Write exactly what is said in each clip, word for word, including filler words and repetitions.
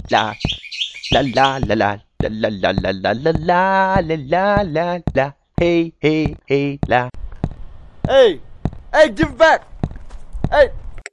La la la la la la la la la la la la la la la. Hey hey hey la. Hey! Hey, give it back! Hey!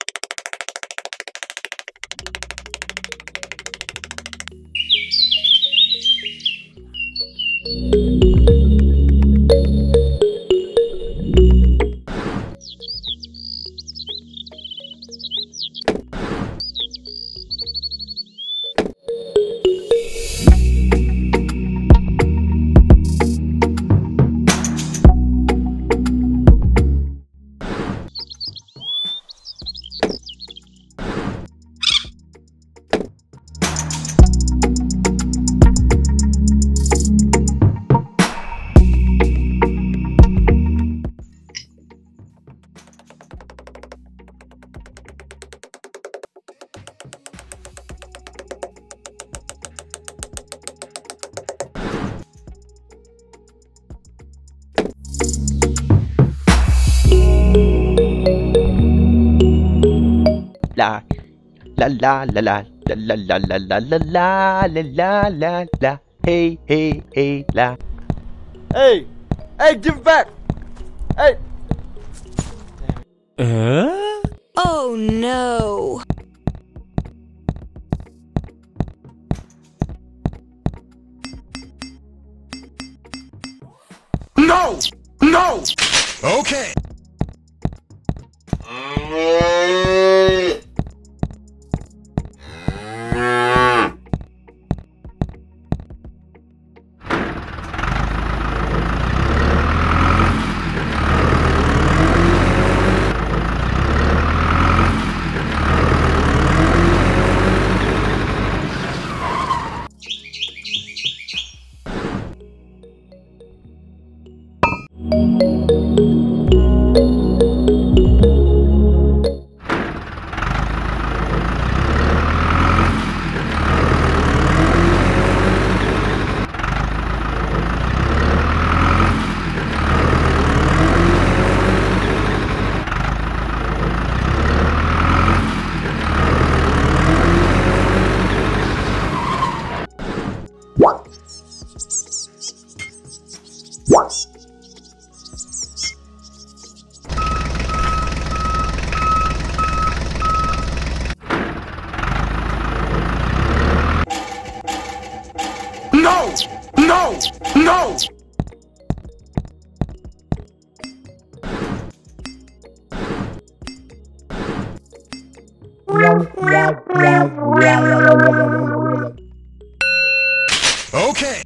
La la la la la la la la la la la la la la la. Hey hey hey la. Hey! Hey, give it back! Hey! Uh? Oh no! No! No! Okay. No! No! No! Okay.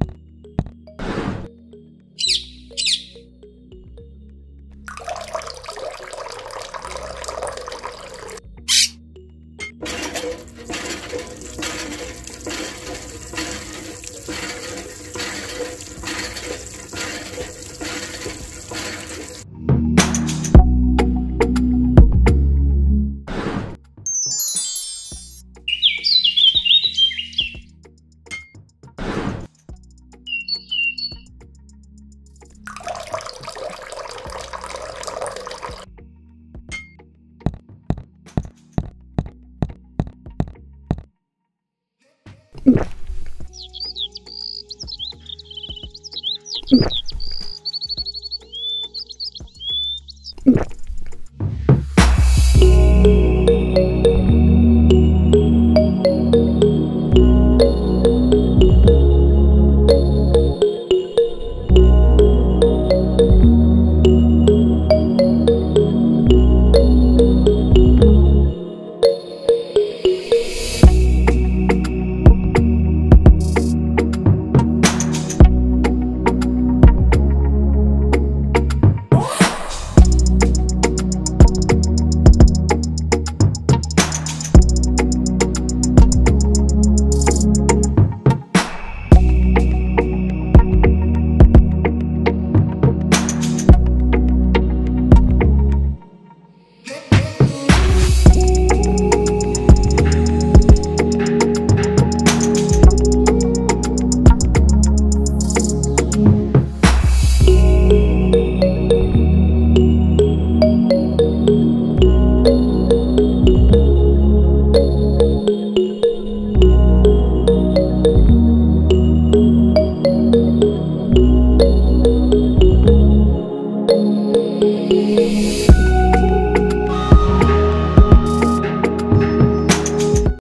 Mm.